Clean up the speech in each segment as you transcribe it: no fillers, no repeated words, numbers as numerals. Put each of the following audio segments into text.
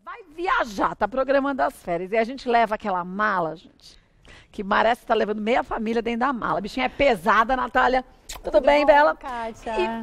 Vai viajar, tá programando as férias. E a gente leva aquela mala, gente, que parece que tá levando meia família dentro da mala. A bichinha é pesada, Natália. Tudo bem, Bela? Kátia? E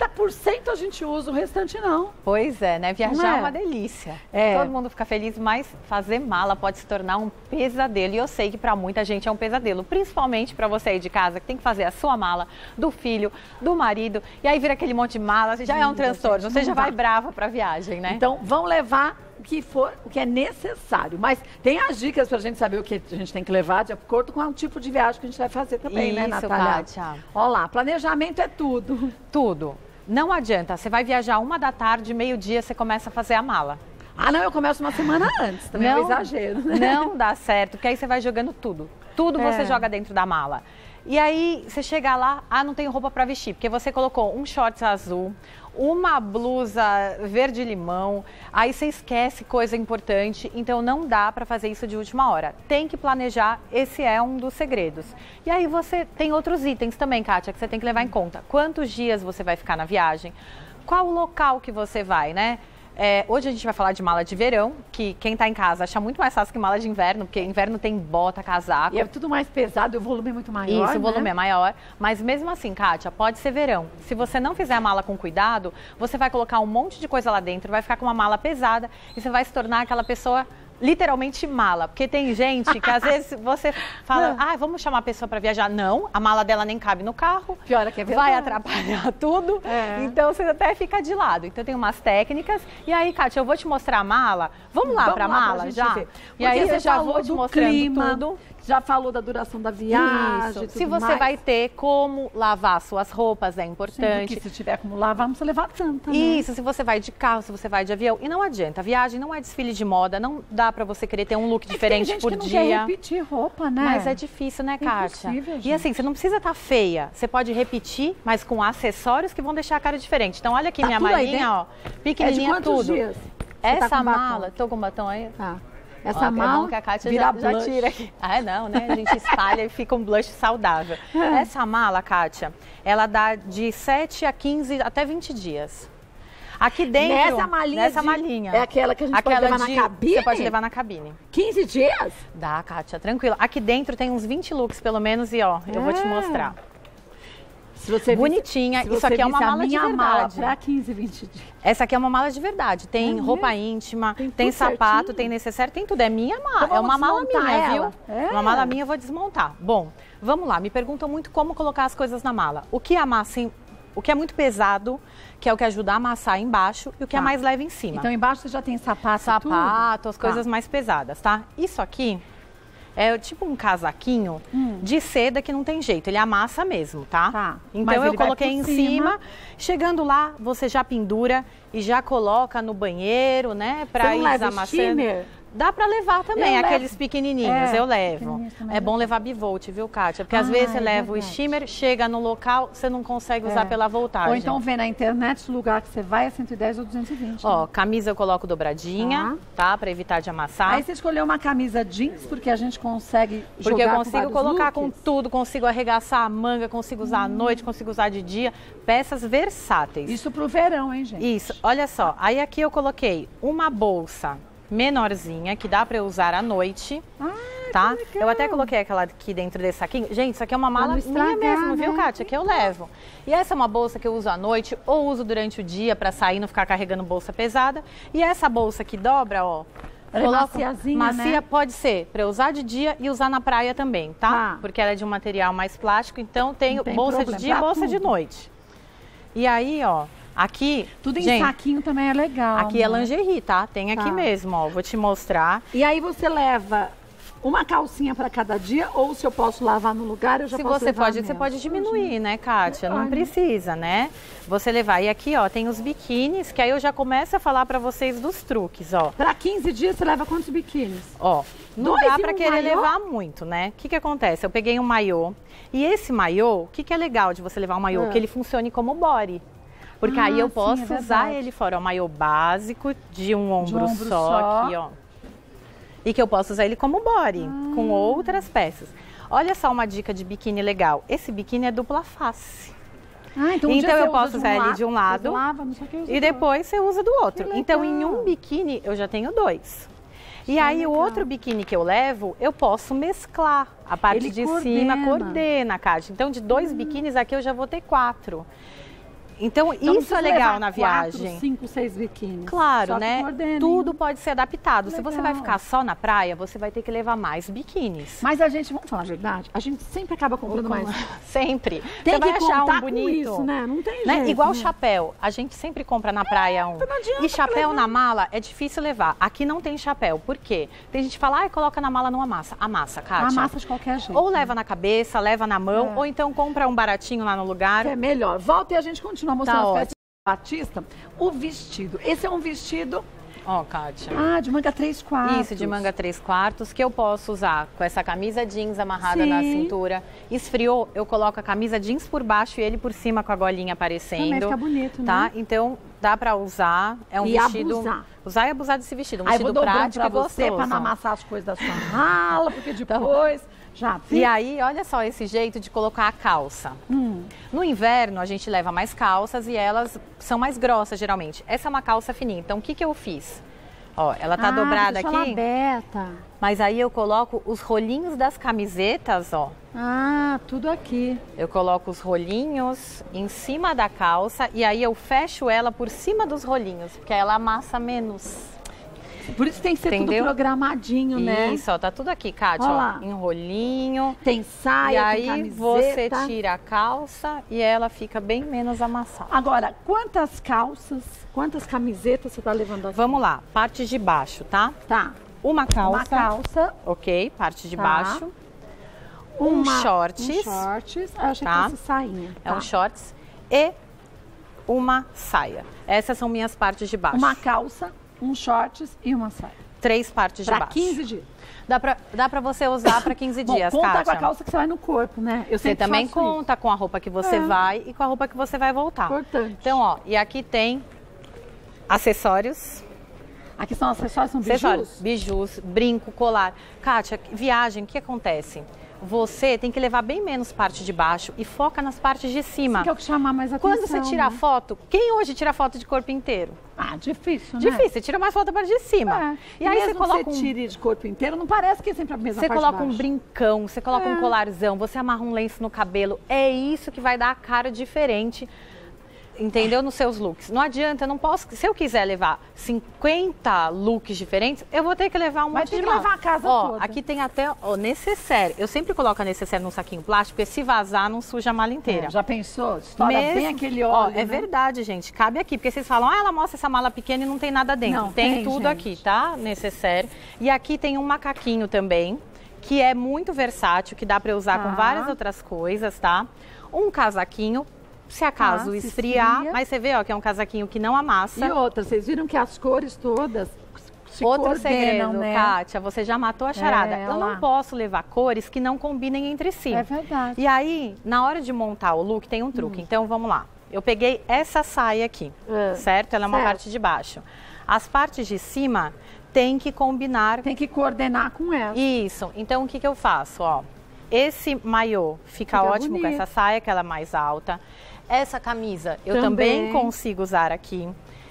30% a gente usa, o restante não. Pois é, né? Viajar é uma delícia. É. Todo mundo fica feliz, mas fazer mala pode se tornar um pesadelo. E eu sei que para muita gente é um pesadelo, principalmente para você aí de casa, que tem que fazer a sua mala, do filho, do marido. E aí vira aquele monte de mala, já é um transtorno. Você já vai brava para a viagem, né? Então, vão levar o que for, o que é necessário. Mas tem as dicas pra gente saber o que a gente tem que levar de acordo com o tipo de viagem que a gente vai fazer também, né, Natália? Kátia. Olha lá, planejamento é tudo. Tudo. Não adianta, você vai viajar 1h da tarde, meio-dia você começa a fazer a mala. Ah, não, eu começo uma semana antes, também é um exagero, né? Não dá certo, porque aí você vai jogando tudo. Tudo você joga dentro da mala. E aí você chega lá, não tenho roupa para vestir, porque você colocou um shorts azul, uma blusa verde-limão, aí você esquece coisa importante, então não dá para fazer isso de última hora. Tem que planejar, esse é um dos segredos. E aí você tem outros itens também, Kátia, que você tem que levar em conta. Quantos dias você vai ficar na viagem? Qual o local que você vai, né? Hoje a gente vai falar de mala de verão, que quem está em casa acha muito mais fácil que mala de inverno, porque inverno tem bota, casaco. E é tudo mais pesado e o volume é muito maior, Isso, o volume é maior. Mas mesmo assim, Kátia, pode ser verão. Se você não fizer a mala com cuidado, você vai colocar um monte de coisa lá dentro, vai ficar com uma mala pesada e você vai se tornar aquela pessoa literalmente mala. Porque tem gente que às vezes você fala, vamos chamar a pessoa para viajar. Não, a mala dela nem cabe no carro. Pior é que é verdade. Vai atrapalhar tudo. Então você até fica de lado. Então tem umas técnicas. E aí, Kátia, eu vou te mostrar a mala. Vamos lá para a mala já? E aí eu já vou te mostrando tudo. Já falou da duração da viagem. Se você vai ter como lavar suas roupas, é importante. Sim, se tiver como lavar, não precisa levar tanta, né? Isso, se você vai de carro, se você vai de avião. E não adianta, a viagem não é desfile de moda, não dá pra você querer ter um look diferente tem gente por que não dia. Quer repetir roupa, né? Mas é difícil, né, Kátia? Impossível, e assim, você não precisa estar feia. Você pode repetir, mas com acessórios que vão deixar a cara diferente. Então, olha aqui minha malinha, ó. Pequenininha, tudo. Dias? Essa mala, tô com batom aí? Tá. Essa mala que a Kátia já tira aqui. Não, né? A gente espalha e fica um blush saudável. Essa mala, Kátia, ela dá de 7 a 15 até 20 dias. Aqui dentro, nessa malinha. É aquela que a gente pode levar na cabine? Você pode levar na cabine. 15 dias? Dá, Kátia, tranquilo. Aqui dentro tem uns 20 looks, pelo menos, e ó, eu vou te mostrar. Bonitinha, isso aqui é uma mala de verdade. Para 15, 20 dias. Essa aqui é uma mala de verdade. Tem roupa íntima, tem sapato, certinho. Tem necessário, tem tudo. É minha mala, então é uma mala minha, viu? Uma mala minha eu vou desmontar. Bom, vamos lá. Me perguntam muito como colocar as coisas na mala. O que amassa, o que é muito pesado, que é o que ajuda a amassar embaixo, e o que é mais leve em cima. Então embaixo você já tem sapato, as coisas mais pesadas, tá? Isso aqui é tipo um casaquinho de seda que não tem jeito, ele amassa mesmo, tá? Então eu coloquei em cima. Chegando lá, você já pendura e já coloca no banheiro, né? Pra ir desamassando. Dá pra levar também, aqueles pequenininhos, eu levo. É bom levar bivolt, viu, Kátia? Porque às vezes você leva o steamer, chega no local, você não consegue usar pela voltagem. Ou então vê na internet o lugar que você vai é 110 ou 220. Ó, camisa eu coloco dobradinha, tá? Pra evitar de amassar. Aí você escolheu uma camisa jeans, porque a gente consegue jogar Porque eu consigo colocar looks. com tudo, consigo arregaçar a manga, consigo usar à noite, consigo usar de dia. Peças versáteis. Isso pro verão, hein, gente? Isso, olha só. Aí aqui eu coloquei uma bolsa menorzinha, que dá pra eu usar à noite, tá? Eu até coloquei aquela aqui dentro desse saquinho. Gente, isso aqui é uma mala minha mesmo, viu, Kátia? Que eu levo. E essa é uma bolsa que eu uso à noite ou uso durante o dia pra sair, não ficar carregando bolsa pesada. E essa bolsa que dobra, ó, macia, né? Pode ser para usar de dia e usar na praia também, tá? Porque ela é de um material mais plástico, então tem bolsa de dia e bolsa de noite. E aí, ó, aqui... Tudo em saquinho também é legal. Aqui é lingerie, tá? Tem aqui mesmo, ó. Vou te mostrar. E aí você leva uma calcinha para cada dia, ou se eu posso lavar no lugar, eu já posso levar menos. Você pode diminuir, né, Kátia? Não precisa, né? Você levar. E aqui, ó, tem os biquínis, que aí eu já começo a falar para vocês dos truques, ó. Para 15 dias você leva quantos biquínis? Ó, não dá para querer levar muito, né? O que acontece? Eu peguei um maiô, e esse maiô, o que é legal de você levar um maiô? Que ele funcione como body. Porque aí eu posso usar ele fora. É um maiô básico, de um ombro só aqui, ó. E que eu posso usar ele como body, com outras peças. Olha só uma dica de biquíni legal. Esse biquíni é dupla face. Ah, então eu posso usar ele de um lado lava, não sei o que, e depois você usa do outro. Então, em um biquíni, eu já tenho 2. E aí, o outro biquíni que eu levo, eu posso mesclar. A parte de cima coordena, Kátia. Então, de 2 biquínis aqui, eu já vou ter 4. Então isso é legal na viagem. 4, 5, 6 biquínis. Claro, né? Tudo pode ser adaptado. Legal. Se você vai ficar só na praia, você vai ter que levar mais biquínis. Mas a gente, vamos falar a verdade, a gente sempre acaba comprando mais. Sempre. Tem você vai que achar contar um bonito. Com isso, né? Não tem jeito. Igual né? chapéu. A gente sempre compra na praia um. E chapéu na mala é difícil levar. Aqui não tem chapéu. Por quê? Tem gente que fala, coloca na mala, não amassa. Amassa, Kátia. Amassa de qualquer jeito. Ou leva na cabeça, leva na mão, ou então compra um baratinho lá no lugar. É melhor. Volta e a gente continua mostrando as peças. Batista, o vestido. Esse é um vestido... Ó, Kátia. Ah, de manga 3/4. Isso, de manga 3/4, que eu posso usar com essa camisa jeans amarrada na cintura. Esfriou, eu coloco a camisa jeans por baixo e ele por cima com a golinha aparecendo. Também fica bonito, tá? né? Então, dá pra usar. É um vestido... Abusar. Usar e abusar desse vestido. Um Aí vestido prático e gostoso. Pra não amassar as coisas da sua mala, porque depois... Já fica. E aí, olha só esse jeito de colocar a calça. No inverno, a gente leva mais calças e elas são mais grossas, geralmente. Essa é uma calça fininha. Então, o que eu fiz? Ó, ela tá dobrada aqui. Ela aberta. Mas aí eu coloco os rolinhos das camisetas, ó. Ah, tudo aqui. Eu coloco os rolinhos em cima da calça e aí eu fecho ela por cima dos rolinhos, porque ela amassa menos. Por isso tem que ser tudo programadinho, né? Isso, ó, tá tudo aqui, Kátia, ó, em rolinho. Tem saia, e aí tem camiseta. Você tira a calça e ela fica bem menos amassada. Agora, quantas calças, quantas camisetas você tá levando aqui? Vamos lá, parte de baixo, tá? Tá. Uma calça. Uma calça. Ok, parte de baixo. Shorts. Um shorts. Eu achei que fosse sainha. É um shorts e uma saia. Essas são minhas partes de baixo. Uma calça, um shorts e uma saia. 3 partes de baixo. Pra 15 dias. Dá pra você usar pra 15 dias, conta Kátia. com a calça que você vai no corpo, né? Você também conta com a roupa que você vai e com a roupa que você vai voltar. Importante. Então, ó, e aqui tem acessórios. Aqui são acessórios, são bijus? Bijus, brinco, colar. Kátia, viagem, o que acontece? Você tem que levar bem menos parte de baixo e foca nas partes de cima. Isso que é o que chamar mais atenção. Quando você tira foto, quem hoje tira foto de corpo inteiro? Ah, difícil, né? Difícil, você tira mais foto da parte de cima. E aí você coloca você tire de corpo inteiro, não parece que é sempre a mesma parte de baixo. Você coloca um brincão, você coloca um colarzão, você amarra um lenço no cabelo. É isso que vai dar a cara diferente, entendeu? Nos seus looks. Não adianta, eu não posso... Se eu quiser levar 50 looks diferentes, eu vou ter que levar um monte de mala. Levar a casa toda. Aqui tem até o necessaire. Eu sempre coloco a necessaire num saquinho plástico, porque se vazar, não suja a mala inteira. Já pensou? Estoura bem aquele óleo, É verdade, gente. Cabe aqui, porque vocês falam, ela mostra essa mala pequena e não tem nada dentro. Não, tem tudo aqui, tá? Necessaire. E aqui tem um macaquinho também, que é muito versátil, que dá pra usar com várias outras coisas, tá? Um casaquinho, se acaso esfriar, mas você vê, ó, que é um casaquinho que não amassa. E outra, vocês viram que as cores todas se Outro segredo, né? Kátia, você já matou a charada. Eu não posso levar cores que não combinem entre si. É verdade. E aí, na hora de montar o look, tem um truque. Então, vamos lá. Eu peguei essa saia aqui, certo? Ela é uma parte de baixo. As partes de cima tem que combinar. Tem que coordenar com ela. Isso. Então, o que eu faço, ó? Esse maiô fica ótimo com essa saia, que ela é mais alta. Essa camisa eu também consigo usar aqui.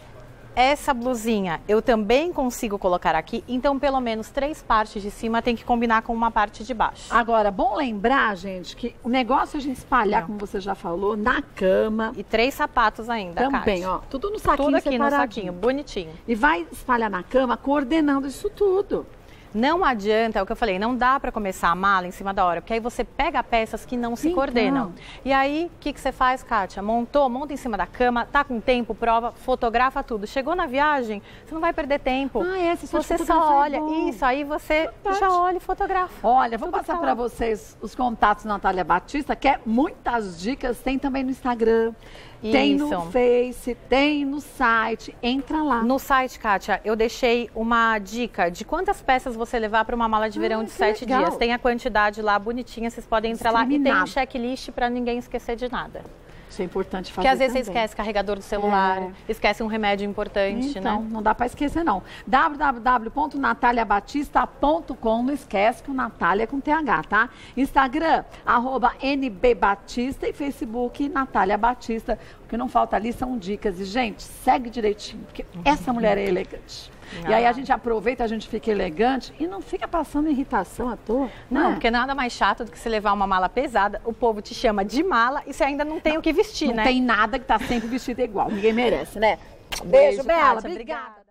Essa blusinha eu também consigo colocar aqui. Então, pelo menos 3 partes de cima tem que combinar com uma parte de baixo. Agora, bom lembrar, gente, que o negócio é a gente espalhar, como você já falou, na cama. E 3 sapatos ainda, também, Kátia. ó. Tudo no saquinho Tudo aqui no separadinho. saquinho, bonitinho. E vai espalhar na cama, coordenando isso tudo. Não adianta, é o que eu falei, não dá para começar a mala em cima da hora, porque aí você pega peças que não se coordenam. E aí, o que você faz, Kátia? Monta em cima da cama, tá com tempo, prova, fotografa tudo. Chegou na viagem, você não vai perder tempo. Você só olha, isso, aí você já olha e fotografa. Olha, vou passar para vocês os contatos da Natália Batista, que é muitas dicas, tem também no Instagram. Tem no Face, tem no site, entra lá. No site, Kátia, eu deixei uma dica de quantas peças você levar para uma mala de verão de 7 dias. Tem a quantidade lá bonitinha, vocês podem entrar lá e tem um checklist para ninguém esquecer de nada. Isso é importante fazer. Porque às vezes também. você esquece carregador do celular, esquece um remédio importante, Então, né? não dá para esquecer, não. www.nataliabatista.com. Não esquece que o Natália é com TH, tá? Instagram, @NBBatista e Facebook, Natália Batista. O que não falta ali são dicas. E, gente, segue direitinho, porque essa mulher é elegante. E aí a gente aproveita, a gente fica elegante e não fica passando irritação à toa. Não, né? porque nada mais chato do que você levar uma mala pesada, o povo te chama de mala e você ainda não tem o que vestir, Não né? tem nada que tá sempre vestido igual. Ninguém merece, né? Beijo, Bela. Kátia, Obrigada.